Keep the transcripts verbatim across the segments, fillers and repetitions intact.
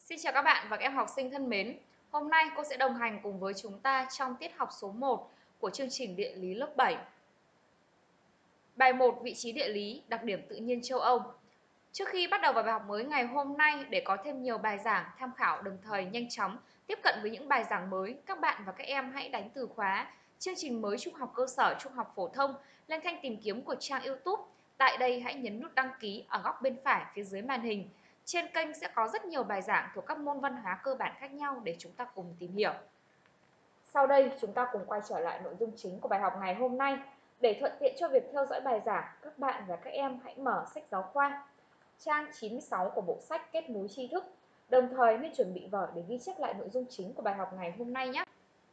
Xin chào các bạn và các em học sinh thân mến. Hôm nay cô sẽ đồng hành cùng với chúng ta trong tiết học số một của chương trình địa lý lớp bảy. Bài một, vị trí địa lý, đặc điểm tự nhiên châu Âu. Trước khi bắt đầu vào bài học mới ngày hôm nay, để có thêm nhiều bài giảng tham khảo đồng thời nhanh chóng tiếp cận với những bài giảng mới, các bạn và các em hãy đánh từ khóa chương trình mới trung học cơ sở, trung học phổ thông lên thanh tìm kiếm của trang YouTube. Tại đây hãy nhấn nút đăng ký ở góc bên phải phía dưới màn hình. Trên kênh sẽ có rất nhiều bài giảng thuộc các môn văn hóa cơ bản khác nhau để chúng ta cùng tìm hiểu. Sau đây chúng ta cùng quay trở lại nội dung chính của bài học ngày hôm nay. Để thuận tiện cho việc theo dõi bài giảng, các bạn và các em hãy mở sách giáo khoa trang chín mươi sáu của bộ sách Kết nối tri thức. Đồng thời nên chuẩn bị vở để ghi chép lại nội dung chính của bài học ngày hôm nay nhé.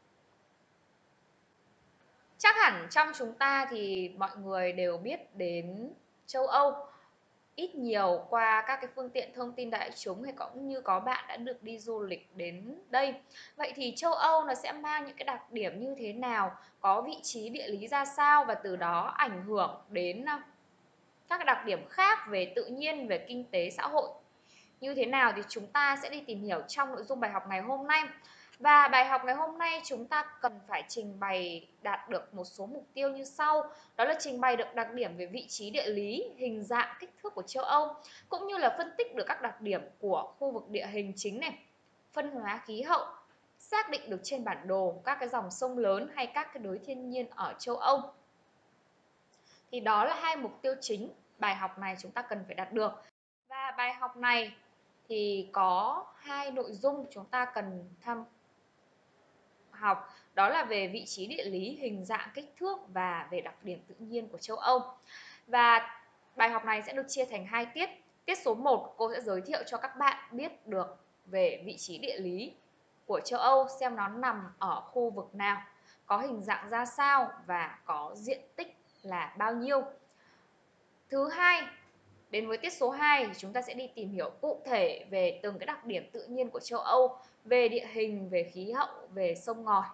Chắc hẳn trong chúng ta thì mọi người đều biết đến châu Âu ít nhiều qua các cái phương tiện thông tin đại chúng, hay cũng như có bạn đã được đi du lịch đến đây. Vậy thì châu Âu nó sẽ mang những cái đặc điểm như thế nào, có vị trí địa lý ra sao và từ đó ảnh hưởng đến các đặc điểm khác về tự nhiên, về kinh tế, xã hội như thế nào thì chúng ta sẽ đi tìm hiểu trong nội dung bài học ngày hôm nay. Và bài học ngày hôm nay chúng ta cần phải trình bày đạt được một số mục tiêu như sau. Đó là trình bày được đặc điểm về vị trí địa lý, hình dạng, kích thước của châu Âu, cũng như là phân tích được các đặc điểm của khu vực địa hình chính này, phân hóa khí hậu, xác định được trên bản đồ các cái dòng sông lớn hay các cái đối thiên nhiên ở châu Âu. Thì đó là hai mục tiêu chính bài học này chúng ta cần phải đạt được. Và bài học này thì có hai nội dung chúng ta cần tham học, đó là về vị trí địa lý, hình dạng, kích thước và về đặc điểm tự nhiên của châu Âu. Và bài học này sẽ được chia thành hai tiết. Tiết số một, cô sẽ giới thiệu cho các bạn biết được về vị trí địa lý của châu Âu, xem nó nằm ở khu vực nào, có hình dạng ra sao và có diện tích là bao nhiêu. Thứ hai, đến với tiết số hai thì chúng ta sẽ đi tìm hiểu cụ thể về từng cái đặc điểm tự nhiên của châu Âu, về địa hình, về khí hậu, về sông ngòi.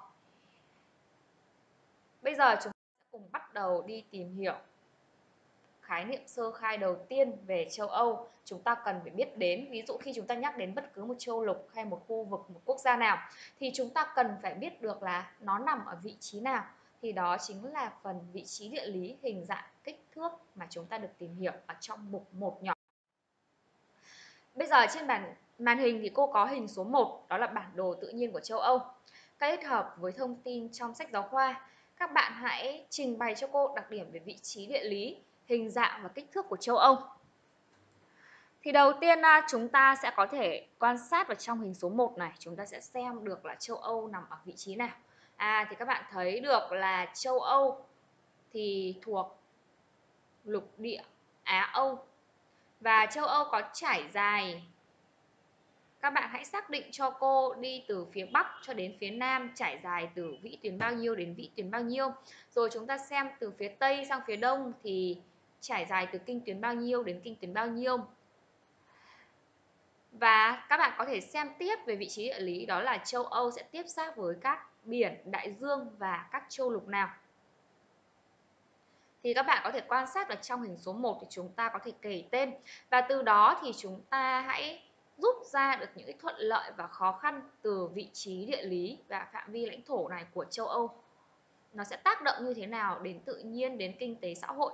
Bây giờ chúng ta sẽ cùng bắt đầu đi tìm hiểu khái niệm sơ khai đầu tiên về châu Âu chúng ta cần phải biết đến. Ví dụ khi chúng ta nhắc đến bất cứ một châu lục hay một khu vực, một quốc gia nào thì chúng ta cần phải biết được là nó nằm ở vị trí nào. Thì đó chính là phần vị trí địa lý, hình dạng, kích thước mà chúng ta được tìm hiểu ở trong mục một nhỏ. Bây giờ trên bản màn hình thì cô có hình số một, đó là bản đồ tự nhiên của châu Âu. Kết hợp với thông tin trong sách giáo khoa, các bạn hãy trình bày cho cô đặc điểm về vị trí địa lý, hình dạng và kích thước của châu Âu. Thì đầu tiên chúng ta sẽ có thể quan sát vào trong hình số một này, chúng ta sẽ xem được là châu Âu nằm ở vị trí nào. À thì các bạn thấy được là châu Âu thì thuộc lục địa Á Âu. Và châu Âu có trải dài, các bạn hãy xác định cho cô đi từ phía Bắc cho đến phía Nam trải dài từ vĩ tuyến bao nhiêu đến vĩ tuyến bao nhiêu. Rồi chúng ta xem từ phía Tây sang phía Đông thì trải dài từ kinh tuyến bao nhiêu đến kinh tuyến bao nhiêu. Và các bạn có thể xem tiếp về vị trí địa lý, đó là châu Âu sẽ tiếp giáp với các biển, đại dương và các châu lục nào. Thì các bạn có thể quan sát ở trong hình số một thì chúng ta có thể kể tên. Và từ đó thì chúng ta hãy rút ra được những thuận lợi và khó khăn từ vị trí địa lý và phạm vi lãnh thổ này của châu Âu. Nó sẽ tác động như thế nào đến tự nhiên, đến kinh tế xã hội.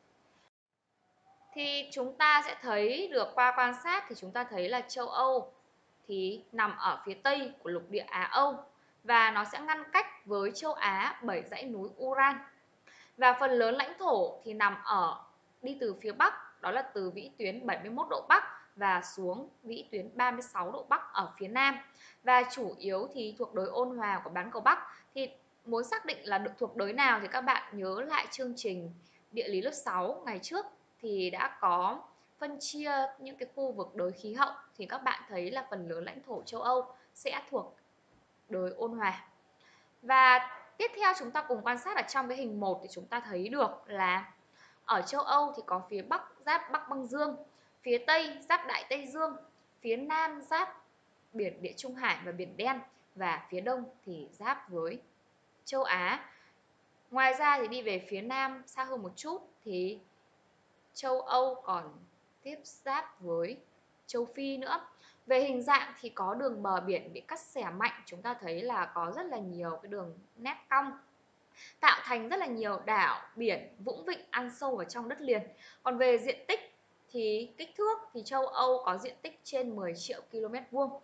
Thì chúng ta sẽ thấy được qua quan sát thì chúng ta thấy là châu Âu thì nằm ở phía Tây của lục địa Á Âu. Và nó sẽ ngăn cách với châu Á bởi dãy núi Uran. Và phần lớn lãnh thổ thì nằm ở đi từ phía Bắc, đó là từ vĩ tuyến bảy mươi mốt độ Bắc và xuống vĩ tuyến ba mươi sáu độ Bắc ở phía Nam. Và chủ yếu thì thuộc đới ôn hòa của bán cầu Bắc. Thì muốn xác định là được thuộc đới nào thì các bạn nhớ lại chương trình địa lý lớp sáu ngày trước thì đã có phân chia những cái khu vực đới khí hậu. Thì các bạn thấy là phần lớn lãnh thổ châu Âu sẽ thuộc đới ôn hòa. Và tiếp theo chúng ta cùng quan sát ở trong cái hình một thì chúng ta thấy được là ở châu Âu thì có phía Bắc giáp Bắc băng dương, phía Tây giáp Đại Tây Dương, phía Nam giáp biển Địa Trung Hải và biển Đen, và phía Đông thì giáp với châu Á. Ngoài ra thì đi về phía Nam xa hơn một chút thì châu Âu còn tiếp giáp với châu Phi nữa. Về hình dạng thì có đường bờ biển bị cắt xẻ mạnh, chúng ta thấy là có rất là nhiều cái đường nét cong, tạo thành rất là nhiều đảo, biển, vũng vịnh ăn sâu vào trong đất liền. Còn về diện tích thì kích thước thì châu Âu có diện tích trên mười triệu ki lô mét vuông.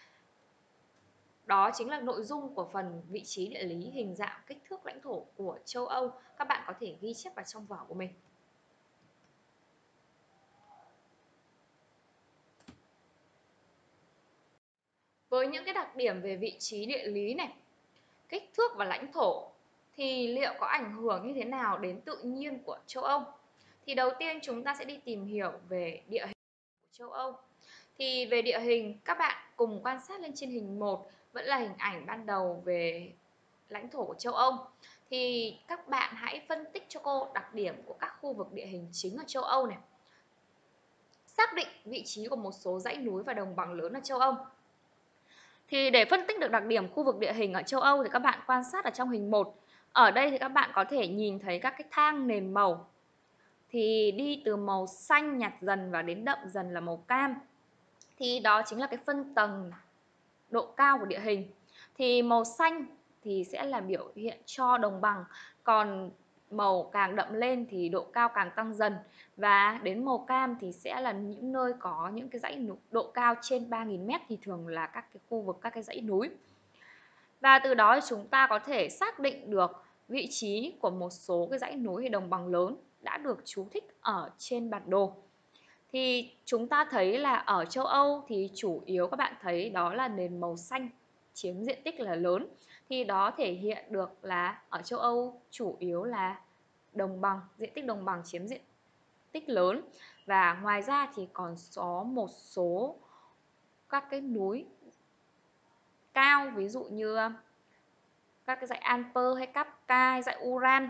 Đó chính là nội dung của phần vị trí địa lý, hình dạng, kích thước lãnh thổ của châu Âu. Các bạn có thể ghi chép vào trong vở của mình. Với những cái đặc điểm về vị trí địa lý này, kích thước và lãnh thổ thì liệu có ảnh hưởng như thế nào đến tự nhiên của châu Âu? Thì đầu tiên chúng ta sẽ đi tìm hiểu về địa hình của châu Âu. Thì về địa hình, các bạn cùng quan sát lên trên hình một, vẫn là hình ảnh ban đầu về lãnh thổ của châu Âu. Thì các bạn hãy phân tích cho cô đặc điểm của các khu vực địa hình chính ở châu Âu này. Xác định vị trí của một số dãy núi và đồng bằng lớn ở châu Âu. Thì để phân tích được đặc điểm khu vực địa hình ở châu Âu thì các bạn quan sát ở trong hình một. Ở đây thì các bạn có thể nhìn thấy các cái thang nền màu. Thì đi từ màu xanh nhạt dần và đến đậm dần là màu cam. Thì đó chính là cái phân tầng độ cao của địa hình. Thì màu xanh thì sẽ là biểu hiện cho đồng bằng, còn màu càng đậm lên thì độ cao càng tăng dần, và đến màu cam thì sẽ là những nơi có những cái dãy độ cao trên ba nghìn mét thì thường là các cái khu vực, các cái dãy núi. Và từ đó thì chúng ta có thể xác định được vị trí của một số cái dãy núi hay đồng bằng lớn đã được chú thích ở trên bản đồ. Thì chúng ta thấy là ở châu Âu thì chủ yếu các bạn thấy đó là nền màu xanh chiếm diện tích là lớn. Thì đó thể hiện được là ở châu Âu chủ yếu là đồng bằng, diện tích đồng bằng chiếm diện tích lớn. Và ngoài ra thì còn có một số các cái núi cao, ví dụ như các cái dãy Alper hay Kapka hay dãy Ural.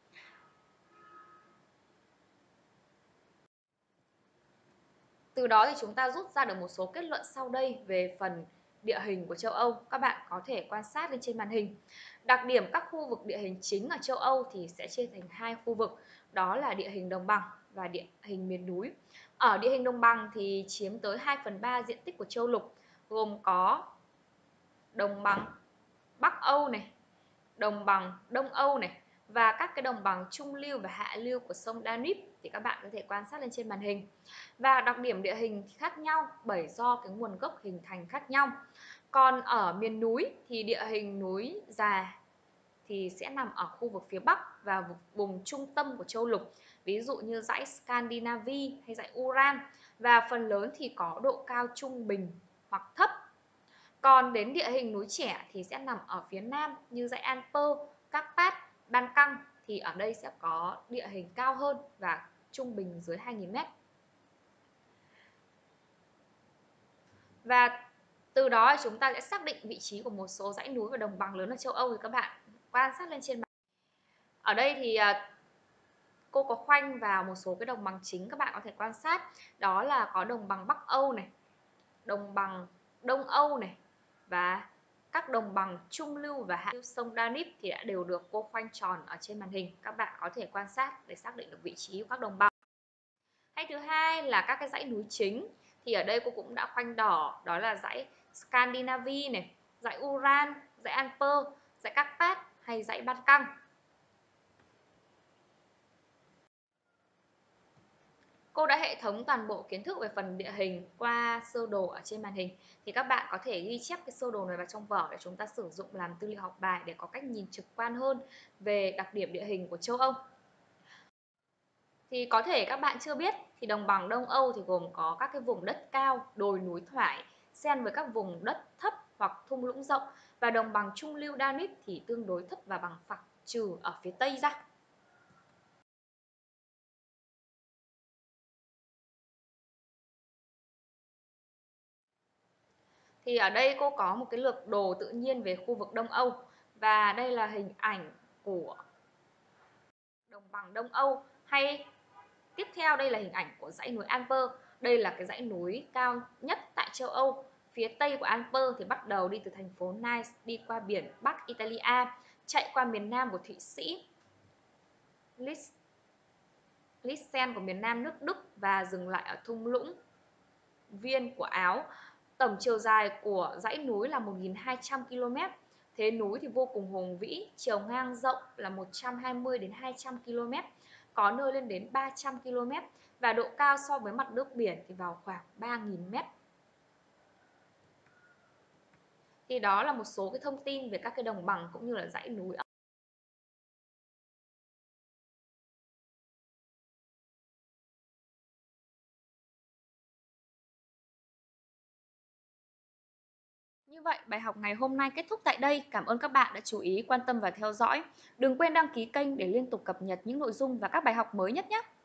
Từ đó thì chúng ta rút ra được một số kết luận sau đây về phần địa hình của châu Âu. Các bạn có thể quan sát lên trên màn hình. Đặc điểm các khu vực địa hình chính ở châu Âu thì sẽ chia thành hai khu vực, đó là địa hình đồng bằng và địa hình miền núi. Ở địa hình đồng bằng thì chiếm tới hai phần ba diện tích của châu lục, gồm có đồng bằng Bắc Âu này, đồng bằng Đông Âu này, và các cái đồng bằng trung lưu và hạ lưu của sông Danube thì các bạn có thể quan sát lên trên màn hình. Và đặc điểm địa hình khác nhau bởi do cái nguồn gốc hình thành khác nhau. Còn ở miền núi thì địa hình núi già thì sẽ nằm ở khu vực phía Bắc và vùng trung tâm của châu lục, ví dụ như dãy Scandinavia hay dãy Ural, và phần lớn thì có độ cao trung bình hoặc thấp. Còn đến địa hình núi trẻ thì sẽ nằm ở phía Nam như dãy Alper, Karpat, Ban Căng, thì ở đây sẽ có địa hình cao hơn và trung bình dưới hai nghìn mét. Và từ đó chúng ta sẽ xác định vị trí của một số dãy núi và đồng bằng lớn ở châu Âu. Thì các bạn quan sát lên trên. Ở đây thì cô có khoanh vào một số cái đồng bằng chính, các bạn có thể quan sát. Đó là có đồng bằng Bắc Âu này, đồng bằng Đông Âu này, và các đồng bằng trung lưu và hạ lưu sông Danube thì đã đều được cô khoanh tròn ở trên màn hình. Các bạn có thể quan sát để xác định được vị trí của các đồng bằng. Hay thứ hai là các cái dãy núi chính, thì ở đây cô cũng đã khoanh đỏ, đó là dãy Scandinavia này, dãy Ural, dãy Alper, dãy Karpat hay dãy Ban Căng. Cô đã hệ thống toàn bộ kiến thức về phần địa hình qua sơ đồ ở trên màn hình. Thì các bạn có thể ghi chép cái sơ đồ này vào trong vở để chúng ta sử dụng làm tư liệu học bài để có cách nhìn trực quan hơn về đặc điểm địa hình của châu Âu. Thì có thể các bạn chưa biết thì đồng bằng Đông Âu thì gồm có các cái vùng đất cao, đồi núi thoải, xen với các vùng đất thấp hoặc thung lũng rộng, và đồng bằng trung lưu Danube thì tương đối thấp và bằng phẳng trừ ở phía Tây ra. Thì ở đây cô có một cái lược đồ tự nhiên về khu vực Đông Âu, và đây là hình ảnh của đồng bằng Đông Âu. Hay tiếp theo đây là hình ảnh của dãy núi Alper. Đây là cái dãy núi cao nhất tại châu Âu. Phía tây của Alper thì bắt đầu đi từ thành phố Nice, đi qua biển Bắc Italia, chạy qua miền Nam của Thụy Sĩ, Liechtenstein của miền Nam nước Đức, và dừng lại ở thung lũng Viên của Áo. Tổng chiều dài của dãy núi là một nghìn hai trăm ki lô mét, thế núi thì vô cùng hùng vĩ, chiều ngang rộng là một trăm hai mươi đến hai trăm ki lô mét, có nơi lên đến ba trăm ki lô mét và độ cao so với mặt nước biển thì vào khoảng ba nghìn mét. Thì đó là một số cái thông tin về các cái đồng bằng cũng như là dãy núi. Như vậy, bài học ngày hôm nay kết thúc tại đây. Cảm ơn các bạn đã chú ý, quan tâm và theo dõi. Đừng quên đăng ký kênh để liên tục cập nhật những nội dung và các bài học mới nhất nhé.